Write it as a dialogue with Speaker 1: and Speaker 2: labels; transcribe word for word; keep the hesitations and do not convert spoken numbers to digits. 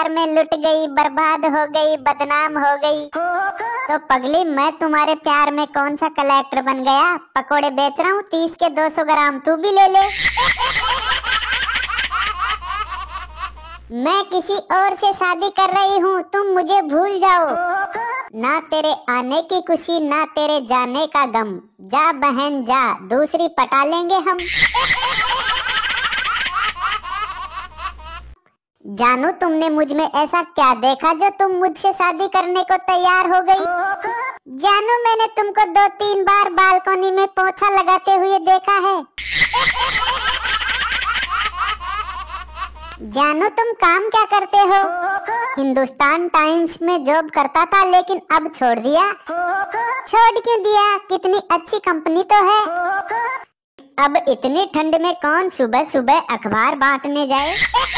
Speaker 1: प्यार में लुट गई, बर्बाद हो गई, बदनाम हो गई। तो पगली मैं तुम्हारे प्यार में कौन सा कलेक्टर बन गया? पकोड़े बेच रहा हूँ तीस के दो सौ ग्राम, तू भी ले ले। मैं किसी और से शादी कर रही हूँ, तुम मुझे भूल जाओ। ना तेरे आने की खुशी, ना तेरे जाने का गम। जा बहन जा, दूसरी पटा लेंगे हम। जानू तुमने मुझ में ऐसा क्या देखा जो तुम मुझसे शादी करने को तैयार हो गई? जानू मैंने तुमको दो तीन बार बालकनी में पोछा लगाते हुए देखा है। जानू तुम काम क्या करते हो? हिंदुस्तान टाइम्स में जॉब करता था लेकिन अब छोड़ दिया। छोड़ क्यों दिया? कितनी अच्छी कंपनी तो है। अब इतनी ठंड में कौन सुबह सुबह अखबार बांटने जाए।